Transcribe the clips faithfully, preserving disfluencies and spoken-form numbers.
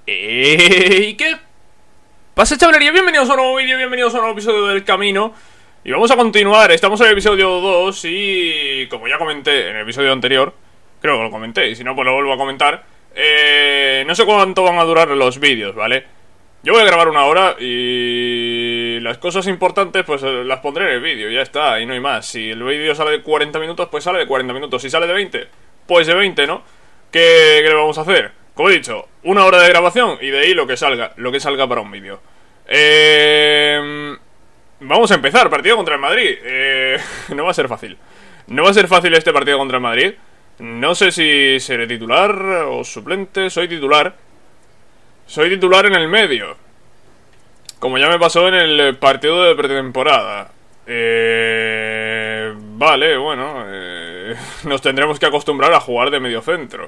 ¿Y qué pasa, chavalería? Bienvenidos a un nuevo vídeo, bienvenidos a un nuevo episodio del Camino. Y vamos a continuar, estamos en el episodio dos y... como ya comenté en el episodio anterior, creo que lo comenté, y si no pues lo vuelvo a comentar, eh, no sé cuánto van a durar los vídeos, ¿vale? Yo voy a grabar una hora y... las cosas importantes pues las pondré en el vídeo, ya está, y no hay más. Si el vídeo sale de cuarenta minutos, pues sale de cuarenta minutos. Si sale de veinte, pues de veinte, ¿no? ¿Qué, qué le vamos a hacer? Como he dicho, una hora de grabación y de ahí lo que salga, lo que salga para un vídeo. Eh... Vamos a empezar, partido contra el Madrid. Eh... No va a ser fácil. No va a ser fácil este partido contra el Madrid. No sé si seré titular o suplente. Soy titular. Soy titular en el medio, como ya me pasó en el partido de pretemporada. Eh... Vale, bueno, eh... nos tendremos que acostumbrar a jugar de medio centro.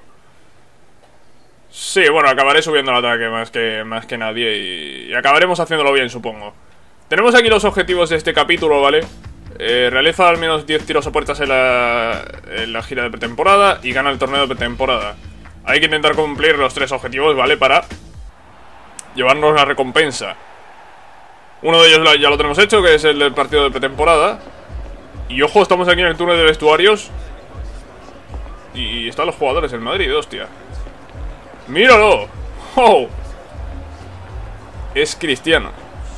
Sí, bueno, acabaré subiendo el ataque más que, más que nadie y... y acabaremos haciéndolo bien, supongo. Tenemos aquí los objetivos de este capítulo, ¿vale? Eh, realiza al menos diez tiros a puertas en la, en la gira de pretemporada y gana el torneo de pretemporada. Hay que intentar cumplir los tres objetivos, ¿vale? Para llevarnos la recompensa. Uno de ellos ya lo tenemos hecho, que es el del partido de pretemporada. Y ojo, estamos aquí en el túnel de vestuarios y están los jugadores del Madrid, hostia. ¡Míralo! ¡Oh! Es Cristiano.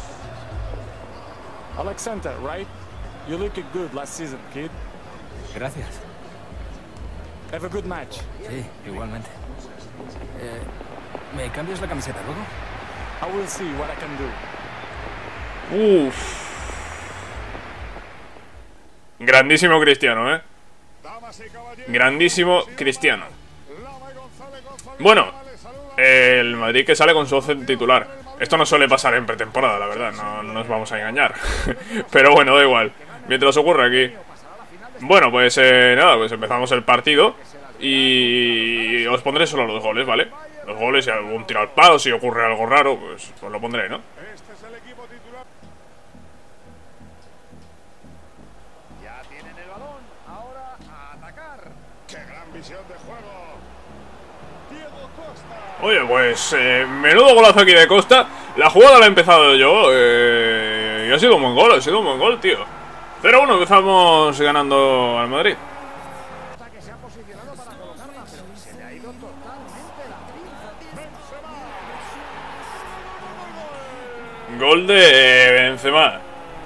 Alexander, right? You looked good last season, kid. Gracias. Have a good match. Sí, igualmente. Eh, ¿Me cambias la camiseta luego? I will see what I can do. Uff. Grandísimo Cristiano, ¿eh? Grandísimo Cristiano. Bueno, el Madrid que sale con su once titular. Esto no suele pasar en pretemporada, la verdad, no, no nos vamos a engañar. Pero bueno, da igual, mientras ocurre aquí. Bueno, pues eh, nada, pues empezamos el partido y os pondré solo los goles, ¿vale? Los goles y algún tiro al palo, si ocurre algo raro, pues, pues lo pondré, ¿no? Ya tienen el balón, ahora a atacar. ¡Qué gran visión de juego! Diego Costa. Oye, pues eh, menudo golazo aquí de Costa. La jugada la he empezado yo eh, y ha sido un buen gol, ha sido un buen gol, tío. cero uno, empezamos ganando al Madrid. Que se ha posicionado para colocarla, pero se le ha ido totalmente la pinza. Gol de Benzema.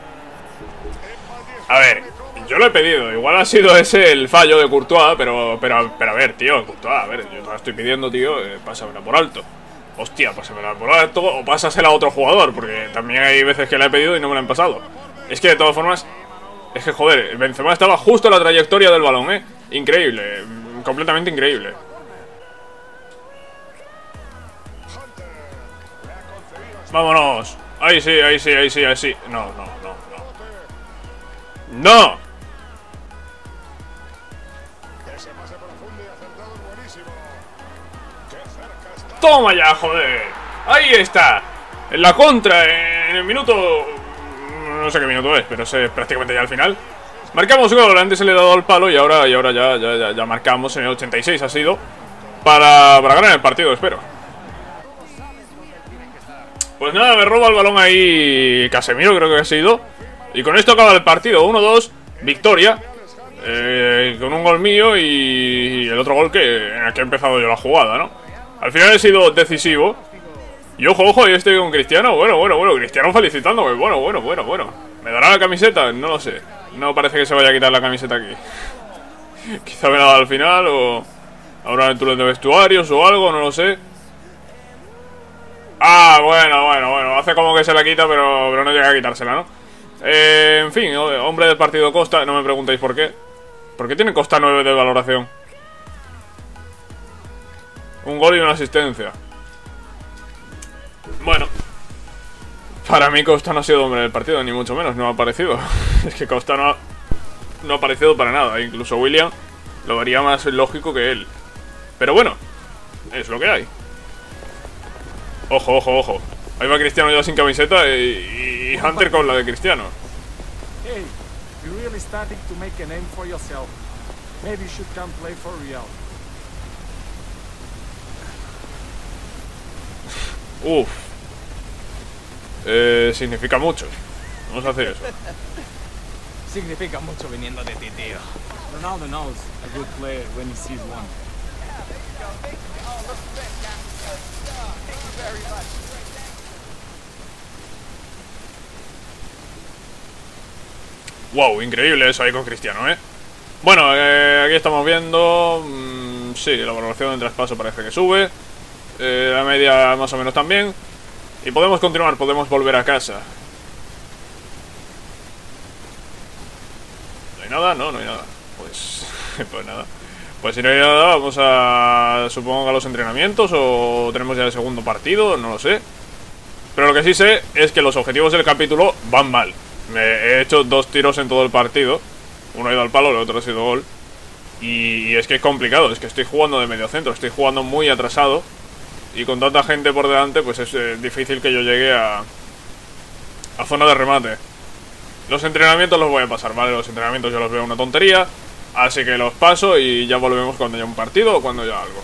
A ver, yo lo he pedido, igual ha sido ese el fallo de Courtois, pero, pero, pero a ver, tío, Courtois, a ver, yo te la estoy pidiendo, tío, eh, pásamela por alto. Hostia, pásamela por alto o pásasela a otro jugador, porque también hay veces que la he pedido y no me la han pasado. Es que de todas formas, es que joder, Benzema estaba justo en la trayectoria del balón, eh. Increíble, completamente increíble. Vámonos. Ahí sí, ahí sí, ahí sí, ahí sí. No, no, no, no. ¡No! Ese pase profundo y acertado es buenísimo. ¡Qué cerca está! ¡Toma ya, joder! ¡Ahí está! En la contra, en el minuto... no sé qué minuto es, pero es prácticamente ya al final. Marcamos gol, antes se le ha dado al palo y ahora, y ahora ya, ya, ya, ya marcamos en el ochenta y seis ha sido. Para, para ganar el partido, espero. Pues nada, me roba el balón ahí Casemiro, creo que ha sido. Y con esto acaba el partido, uno dos, victoria. Eh, con un gol mío y el otro gol que, en el que he empezado yo la jugada, ¿no? Al final he sido decisivo. Y ojo, ojo, yo estoy con Cristiano. Bueno, bueno, bueno, Cristiano felicitándome. Bueno, bueno, bueno, bueno. ¿Me dará la camiseta? No lo sé. No parece que se vaya a quitar la camiseta aquí. Quizá me la da al final o... ahora en el túnel de vestuarios o algo, no lo sé. Ah, bueno, bueno, bueno. Hace como que se la quita, pero, pero no llega a quitársela, ¿no? Eh, en fin, hombre del partido Costa. No me preguntéis por qué. ¿Por qué tiene Costa nueve de valoración? Un gol y una asistencia. Bueno, para mí Costa no ha sido hombre del partido, ni mucho menos, no ha aparecido. Es que Costa no ha, no ha aparecido para nada. Incluso William lo vería más lógico que él. Pero bueno, es lo que hay. Ojo, ojo, ojo. Ahí va Cristiano ya sin camiseta y, y Hunter con la de Cristiano. Hey, you're really starting to make a name for yourself. Maybe you should come play for Real. Uf. Eh, significa mucho. Vamos a hacer eso. Significa mucho viniendo de ti, tío. Ronaldo knows a good player when he sees one. Wow, increíble eso ahí con Cristiano, ¿eh? Bueno, eh, aquí estamos viendo... Mmm, sí, la valoración del traspaso parece que sube. Eh, la media más o menos también. Y podemos continuar, podemos volver a casa. ¿No hay nada? No, no hay nada. Pues... pues nada. Pues si no hay nada, vamos a... supongo a los entrenamientos. O tenemos ya el segundo partido, no lo sé. Pero lo que sí sé es que los objetivos del capítulo van mal. Me he hecho dos tiros en todo el partido. Uno ha ido al palo, el otro ha sido gol. Y es que es complicado, es que estoy jugando de medio centro. Estoy jugando muy atrasado. Y con tanta gente por delante, pues es eh, difícil que yo llegue a... a zona de remate. Los entrenamientos los voy a pasar, ¿vale? Los entrenamientos yo los veo una tontería. Así que los paso y ya volvemos cuando haya un partido o cuando haya algo.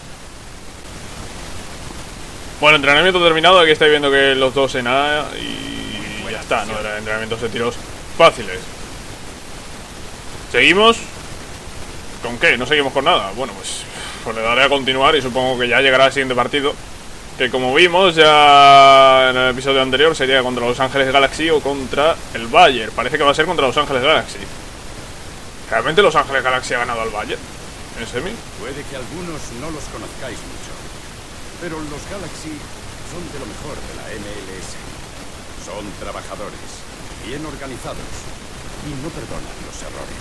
Bueno, entrenamiento terminado. Aquí estáis viendo que los dos en A y ya está, ¿no? Eran entrenamientos de tiros fáciles. ¿Seguimos? ¿Con qué? No seguimos con nada. Bueno, pues, pues le daré a continuar y supongo que ya llegará el siguiente partido. Que como vimos ya en el episodio anterior sería contra Los Ángeles Galaxy o contra el Bayern. Parece que va a ser contra Los Ángeles Galaxy. ¿Realmente Los Ángeles Galaxy ha ganado al Bayern en semi? Puede que algunos no los conozcáis mucho, pero los Galaxy son de lo mejor de la M L S. Son trabajadores, bien organizados y no perdonan los errores.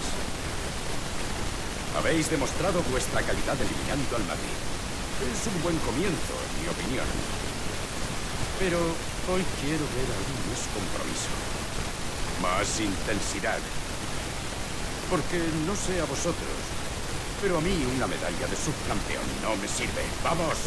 Habéis demostrado vuestra calidad eliminando al Madrid. Es un buen comienzo, en mi opinión. Pero hoy quiero ver aún más compromiso, más intensidad. Porque no sé a vosotros, pero a mí una medalla de subcampeón no me sirve. ¡Vamos!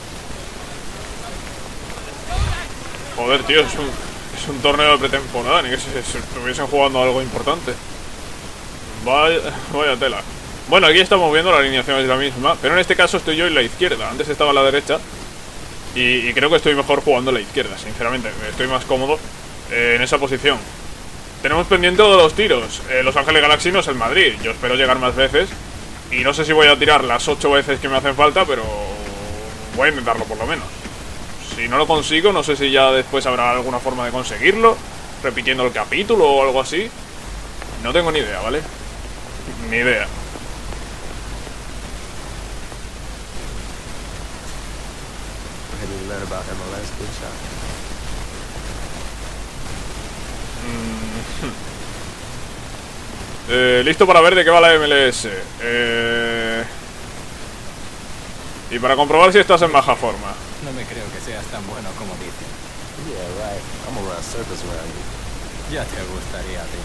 Joder, tío, es un, es un torneo de pretemporada. Ni que se, se estuviesen jugando algo importante. Vaya, vaya tela. Bueno, aquí estamos viendo la alineación es la misma, pero en este caso estoy yo en la izquierda. Antes estaba a la derecha y, y creo que estoy mejor jugando en la izquierda, sinceramente. Estoy más cómodo eh, en esa posición. Tenemos pendiente de los tiros. eh, Los Ángeles Galaxy no es el Madrid. Yo espero llegar más veces. Y no sé si voy a tirar las ocho veces que me hacen falta, pero voy a intentarlo por lo menos. Si no lo consigo, no sé si ya después habrá alguna forma de conseguirlo, repitiendo el capítulo o algo así. No tengo ni idea, ¿vale? Ni idea. Eh, listo para ver de qué va la M L S. Eh... Y para comprobar si estás en baja forma. No me creo que seas tan bueno como dicen. Yeah, right. I'm gonna run circles around you. Ya te gustaría a ti.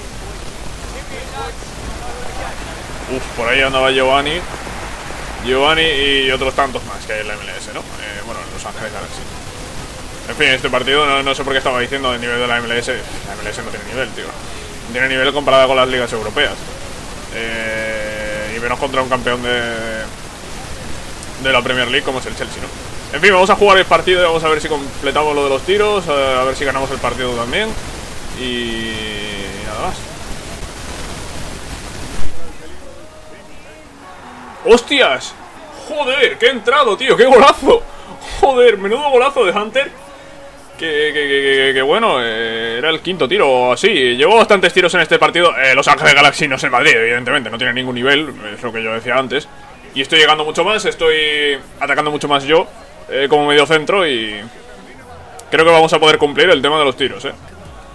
Uf, por ahí andaba Giovanni. Giovanni y otros tantos más que hay en la M L S, ¿no? Eh, bueno, en Los Ángeles Galaxy. En fin, este partido no, no sé por qué estaba diciendo del nivel de la M L S. La M L S no tiene nivel, tío. No tiene nivel comparada con las ligas europeas. Eh, y menos contra un campeón de, de la Premier League como es el Chelsea, ¿no? En fin, vamos a jugar el partido y vamos a ver si completamos lo de los tiros. A ver si ganamos el partido también. Y nada más. ¡Hostias! ¡Joder! ¡Qué entrado, tío! ¡Qué golazo! ¡Joder! Menudo golazo de Hunter. Que, que, que, que, que bueno, eh, era el quinto tiro o así. Llevo bastantes tiros en este partido. eh, Los Ángeles Galaxy no es el Madrid, evidentemente. No tiene ningún nivel, es lo que yo decía antes. Y estoy llegando mucho más, estoy atacando mucho más yo eh, como medio centro. Y creo que vamos a poder cumplir el tema de los tiros, eh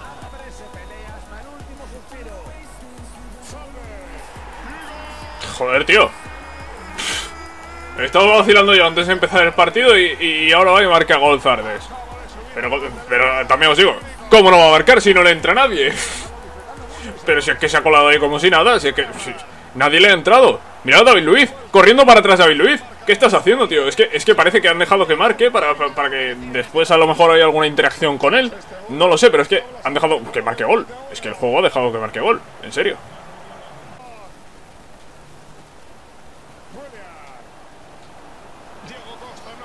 Joder, tío. He estado vacilando yo antes de empezar el partido y, y ahora va y marca gol Zardes. Pero, pero también os digo, ¿cómo no va a marcar si no le entra a nadie? Pero si es que se ha colado ahí como si nada, si es que si, nadie le ha entrado. Mirad a David Luiz, corriendo para atrás David Luiz. ¿Qué estás haciendo, tío? Es que, es que parece que han dejado que marque para, para, para que después a lo mejor haya alguna interacción con él. No lo sé, pero es que han dejado que marque gol. Es que el juego ha dejado que marque gol, en serio.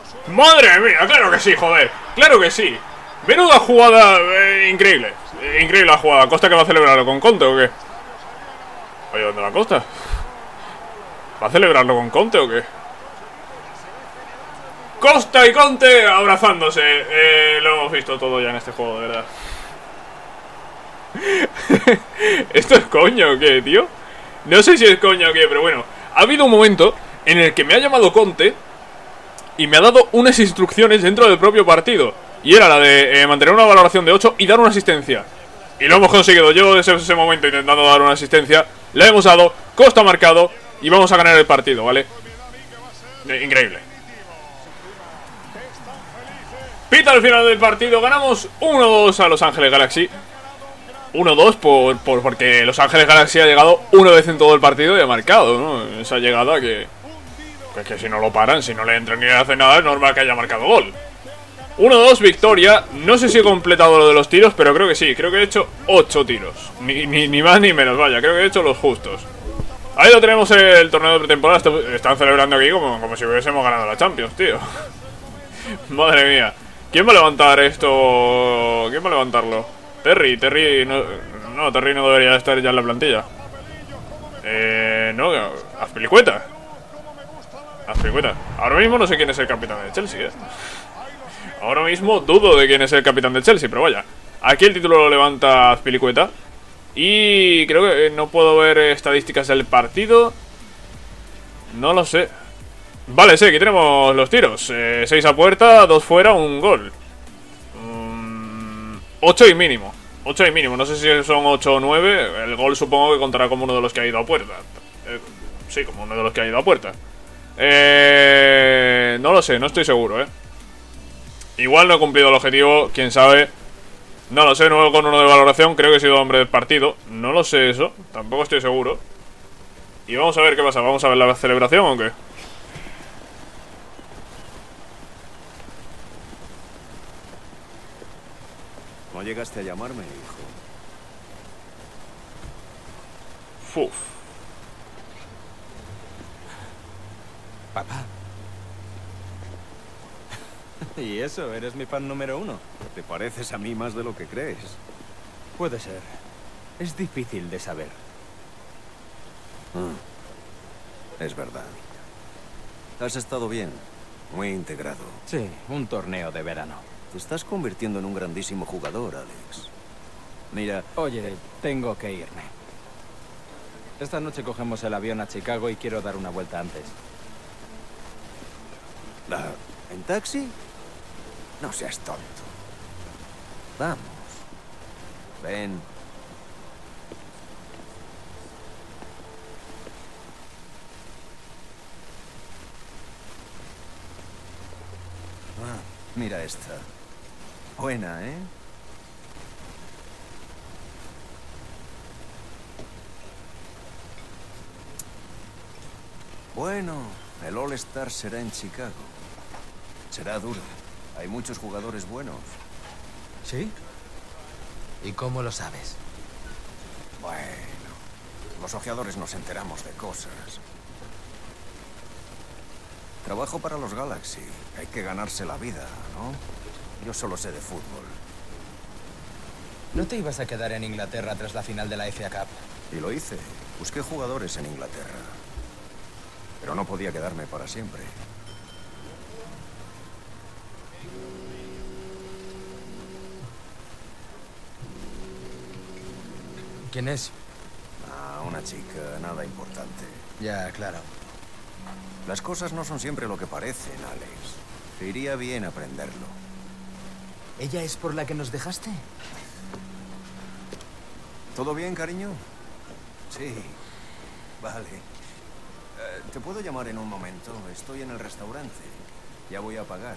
¡Madre mía! ¡Claro que sí, joder! ¡Claro que sí! Menuda jugada eh, increíble. Eh, increíble la jugada. ¿Costa que va a celebrarlo con Conte o qué? Oye, ¿dónde va Costa? ¿Va a celebrarlo con Conte o qué? Costa y Conte abrazándose. Eh, lo hemos visto todo ya en este juego, de verdad. ¿Esto es coño o qué, tío? No sé si es coño o qué, pero bueno. Ha habido un momento en el que me ha llamado Conte y me ha dado unas instrucciones dentro del propio partido. Y era la de eh, mantener una valoración de ocho y dar una asistencia. Y lo hemos conseguido. Yo desde ese momento intentando dar una asistencia. La hemos dado, Costa ha marcado y vamos a ganar el partido, ¿vale? Eh, increíble. Pita al final del partido. Ganamos uno dos a Los Ángeles Galaxy. uno dos por, por, porque Los Ángeles Galaxy ha llegado una vez en todo el partido y ha marcado, ¿no? Esa llegada que... Pues que si no lo paran, si no le entran ni le hacen nada, es normal que haya marcado gol. uno dos, victoria. No sé si he completado lo de los tiros, pero creo que sí. Creo que he hecho ocho tiros. Ni, ni, ni más ni menos, vaya. Creo que he hecho los justos. Ahí lo tenemos, el torneo de pretemporada. Están celebrando aquí como, como si hubiésemos ganado la Champions, tío. Madre mía. ¿Quién va a levantar esto? ¿Quién va a levantarlo? Terry, Terry... No, no, Terry no debería estar ya en la plantilla. Eh... No, Azpilicueta. Azpilicueta. Ahora mismo no sé quién es el capitán de Chelsea, eh. Ahora mismo dudo de quién es el capitán del Chelsea, pero vaya. Aquí el título lo levanta Azpilicueta. Y creo que no puedo ver estadísticas del partido. No lo sé. Vale, sí, aquí tenemos los tiros. eh, seis a puerta, dos fuera, un gol. mm, ocho y mínimo. ocho y mínimo, no sé si son ocho o nueve. El gol supongo que contará como uno de los que ha ido a puerta. eh, Sí, como uno de los que ha ido a puerta. Eh, no lo sé, no estoy seguro, eh. Igual no he cumplido el objetivo, quién sabe. No lo sé, nuevo con uno de valoración. Creo que he sido hombre del partido. No lo sé eso, tampoco estoy seguro. Y vamos a ver qué pasa. ¿Vamos a ver la celebración o qué? No llegaste a llamarme, hijo. Uf. Papá. Y eso, eres mi fan número uno. Te pareces a mí más de lo que crees. Puede ser. Es difícil de saber. Mm. Es verdad. Has estado bien. Muy integrado. Sí, un torneo de verano. Te estás convirtiendo en un grandísimo jugador, Alex. Mira... Oye, tengo que irme. Esta noche cogemos el avión a Chicago y quiero dar una vuelta antes. ¿La... ¿En taxi? No seas tonto. Vamos. Ven. Ah, mira esta. Buena, ¿eh? Bueno, el All-Star será en Chicago. Será duro. Hay muchos jugadores buenos. ¿Sí? ¿Y cómo lo sabes? Bueno, los ojeadores nos enteramos de cosas. Trabajo para los Galaxy. Hay que ganarse la vida, ¿no? Yo solo sé de fútbol. ¿No te ibas a quedar en Inglaterra tras la final de la F A Cup? Y lo hice. Busqué jugadores en Inglaterra. Pero no podía quedarme para siempre. ¿Quién es? Ah, una chica, nada importante. Ya, claro. Las cosas no son siempre lo que parecen, Alex. Te iría bien aprenderlo. ¿Ella es por la que nos dejaste? ¿Todo bien, cariño? Sí. Vale. Eh, ¿Te puedo llamar en un momento? Estoy en el restaurante. Ya voy a pagar.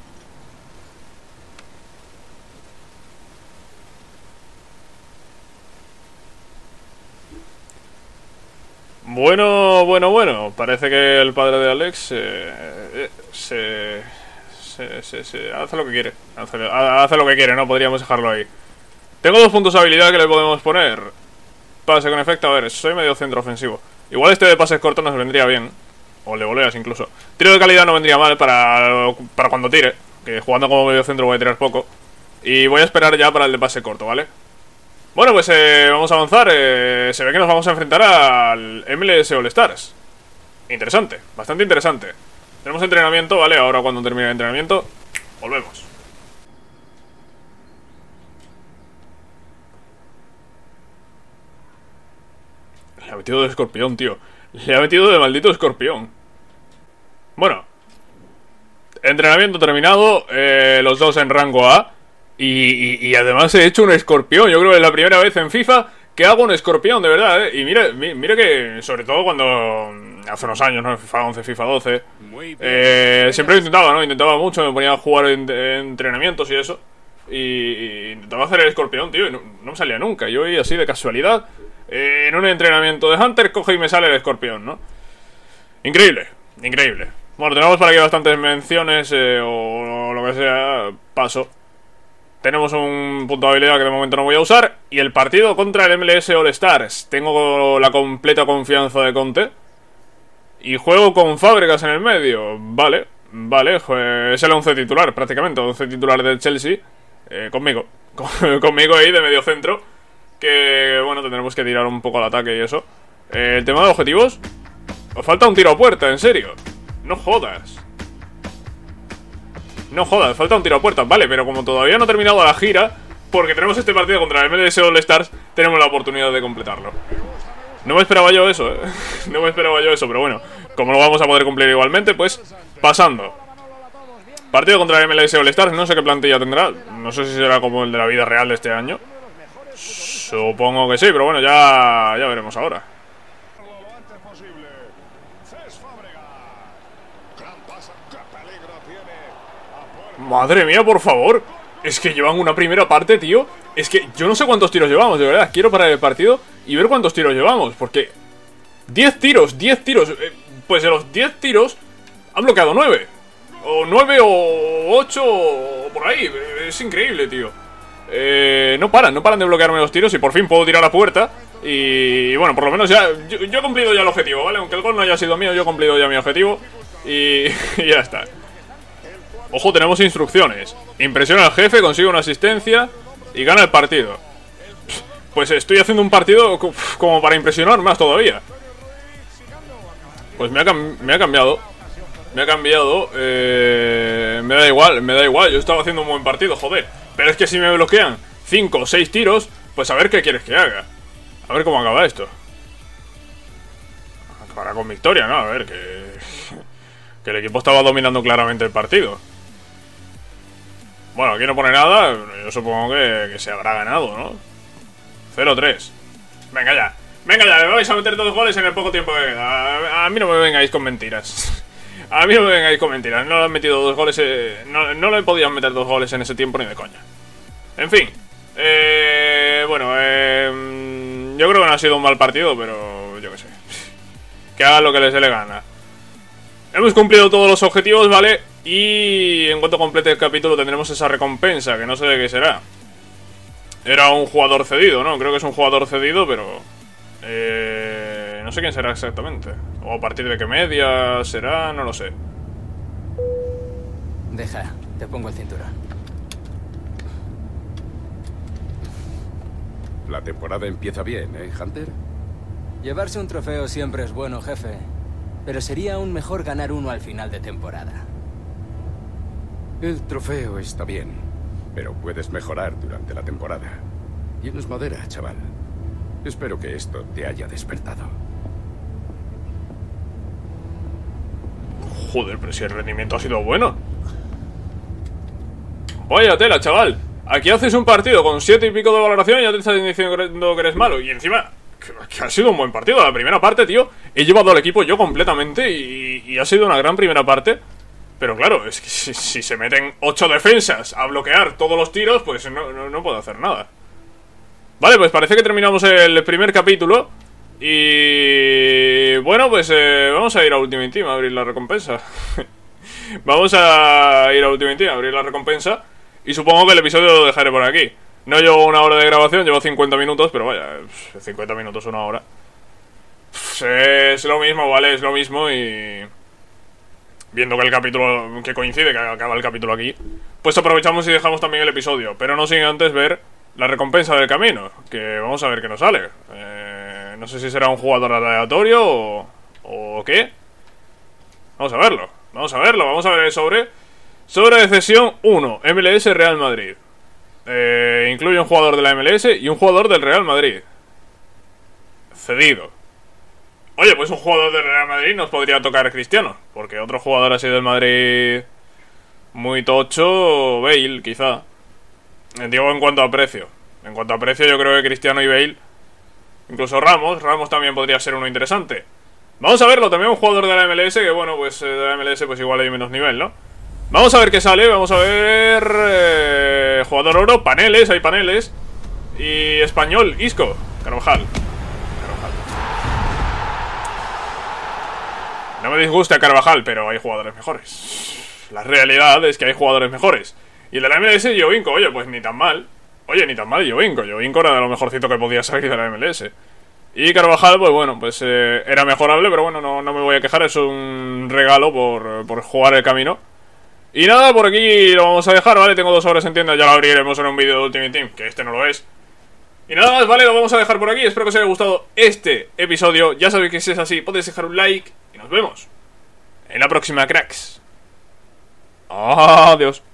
Bueno, bueno, bueno. Parece que el padre de Alex eh, eh, se, se, se, se hace lo que quiere. Hace, hace lo que quiere, no podríamos dejarlo ahí. Tengo dos puntos de habilidad que le podemos poner. Pase con efecto. A ver, soy medio centro ofensivo. Igual este de pases cortos nos vendría bien. O le voleas incluso. Tiro de calidad no vendría mal para, para cuando tire, que jugando como medio centro voy a tirar poco. Y voy a esperar ya para el de pase corto, ¿vale? Bueno, pues eh, vamos a avanzar. eh, Se ve que nos vamos a enfrentar al M L S All Stars. Interesante, bastante interesante. Tenemos entrenamiento, ¿vale? Ahora cuando termine el entrenamiento volvemos. Le ha metido de escorpión, tío. Le ha metido de maldito escorpión. Bueno, entrenamiento terminado, eh, los dos en rango A. Y, y, y además he hecho un escorpión. Yo creo que es la primera vez en FIFA que hago un escorpión, de verdad, ¿eh? Y mira, mira que, sobre todo cuando hace unos años, ¿no? FIFA once, FIFA doce, eh, siempre lo intentaba, ¿no? Intentaba mucho, me ponía a jugar en, en entrenamientos y eso. Y, y intentaba hacer el escorpión, tío, y no, no me salía nunca. Yo iba así de casualidad. Eh, en un entrenamiento de Hunter coge y me sale el escorpión, ¿no? Increíble, increíble. Bueno, tenemos por aquí bastantes menciones eh, o, o lo que sea. Paso. Tenemos un punto de habilidad que de momento no voy a usar. Y el partido contra el M L S All Stars. Tengo la completa confianza de Conte. Y juego con Fábregas en el medio. Vale, vale, es el once titular prácticamente. once titular del Chelsea, eh, conmigo Conmigo ahí de medio centro. Que bueno, tendremos que tirar un poco al ataque y eso. eh, El tema de objetivos. Os falta un tiro a puerta, en serio. No jodas. No jodas, falta un tiro a puerta. Vale, pero como todavía no ha terminado la gira, porque tenemos este partido contra el M L S All Stars, tenemos la oportunidad de completarlo. No me esperaba yo eso, eh. No me esperaba yo eso, pero bueno, como lo vamos a poder cumplir igualmente, pues pasando. Partido contra el M L S All Stars, no sé qué plantilla tendrá. No sé si será como el de la vida real de este año. Supongo que sí, pero bueno, ya, ya veremos ahora. Madre mía, por favor. Es que llevan una primera parte, tío. Es que yo no sé cuántos tiros llevamos, de verdad. Quiero parar el partido y ver cuántos tiros llevamos, porque diez tiros, diez tiros. eh, Pues de los diez tiros han bloqueado nueve. O nueve o ocho o por ahí. Es increíble, tío. eh, No paran, no paran de bloquearme los tiros. Y por fin puedo tirar a puerta. Y bueno, por lo menos ya yo, yo he cumplido ya el objetivo, ¿vale? Aunque el gol no haya sido mío, yo he cumplido ya mi objetivo. Y, y ya está. Ojo, tenemos instrucciones. Impresiona al jefe, consigue una asistencia y gana el partido. Pues estoy haciendo un partido como para impresionar más todavía. Pues me ha, me ha cambiado. Me ha cambiado. eh, Me da igual, me da igual. Yo estaba haciendo un buen partido, joder. Pero es que si me bloquean cinco o seis tiros, pues a ver qué quieres que haga. A ver cómo acaba esto. Acabará con victoria, ¿no? A ver, que... Que el equipo estaba dominando claramente el partido. Bueno, aquí no pone nada. Yo supongo que, que se habrá ganado, ¿no? cero tres. Venga ya. Venga ya, me vais a meter dos goles en el poco tiempo que queda. A, a mí no me vengáis con mentiras. A mí no me vengáis con mentiras. No le han metido dos goles. Eh, no, no le podían meter dos goles en ese tiempo ni de coña. En fin. Eh, bueno, eh, yo creo que no ha sido un mal partido, pero yo qué sé. Que hagan lo que les dé la gana. Hemos cumplido todos los objetivos, ¿vale? Y en cuanto complete el capítulo tendremos esa recompensa, que no sé de qué será. Era un jugador cedido, ¿no? Creo que es un jugador cedido, pero... Eh, no sé quién será exactamente. O a partir de qué media será, no lo sé. Deja, te pongo el cinturón. La temporada empieza bien, ¿eh, Hunter? Llevarse un trofeo siempre es bueno, jefe. Pero sería aún mejor ganar uno al final de temporada. El trofeo está bien, pero puedes mejorar durante la temporada. Tienes madera, chaval. Espero que esto te haya despertado. Joder, pero si el rendimiento ha sido bueno. Vaya tela, chaval. Aquí haces un partido con siete y pico de valoración y ya te estás diciendo que eres malo. Y encima... que ha sido un buen partido. La primera parte, tío, he llevado al equipo yo completamente y, y ha sido una gran primera parte. Pero claro, es que si, si se meten ocho defensas a bloquear todos los tiros, pues no, no, no puedo hacer nada. Vale, pues parece que terminamos el primer capítulo. Y... bueno, pues eh, vamos a ir a Ultimate Team a abrir la recompensa. Vamos a ir a Ultimate Team a abrir la recompensa. Y supongo que el episodio lo dejaré por aquí. No llevo una hora de grabación, llevo cincuenta minutos, pero vaya, cincuenta minutos, una hora. Pues es lo mismo, ¿vale? Es lo mismo y... Viendo que el capítulo... Que coincide, que acaba el capítulo aquí, pues aprovechamos y dejamos también el episodio. Pero no sin antes ver la recompensa del camino, que vamos a ver qué nos sale. eh, No sé si será un jugador aleatorio o... ¿O qué? Vamos a verlo, vamos a verlo, vamos a ver el sobre. Sobre de cesión uno, M L S Real Madrid. eh, Incluye un jugador de la M L S y un jugador del Real Madrid. Cedido. Oye, pues un jugador del Real Madrid nos podría tocar Cristiano, porque otro jugador así del Madrid muy tocho, Bale, quizá. Digo en cuanto a precio. En cuanto a precio yo creo que Cristiano y Bale, incluso Ramos, Ramos también podría ser uno interesante. Vamos a verlo, también un jugador de la M L S, que bueno, pues de la M L S pues igual hay menos nivel, ¿no? Vamos a ver qué sale, vamos a ver... Eh, jugador oro, paneles, hay paneles. Y español, Isco, Carvajal. Carvajal. No me disgusta Carvajal, pero hay jugadores mejores. La realidad es que hay jugadores mejores. Y el de la M L S, Jovinko, oye, pues ni tan mal. Oye, ni tan mal Jovinko, Jovinko era de lo mejorcito que podía salir de la M L S. Y Carvajal, pues bueno, pues eh, era mejorable, pero bueno, no, no me voy a quejar, es un regalo por, por jugar el camino. Y nada, por aquí lo vamos a dejar, ¿vale? Tengo dos horas en tienda, ya lo abriremos en un vídeo de Ultimate Team, que este no lo es. Y nada más, ¿vale? Lo vamos a dejar por aquí, espero que os haya gustado este episodio. Ya sabéis que si es así, podéis dejar un like y nos vemos en la próxima, cracks. Adiós.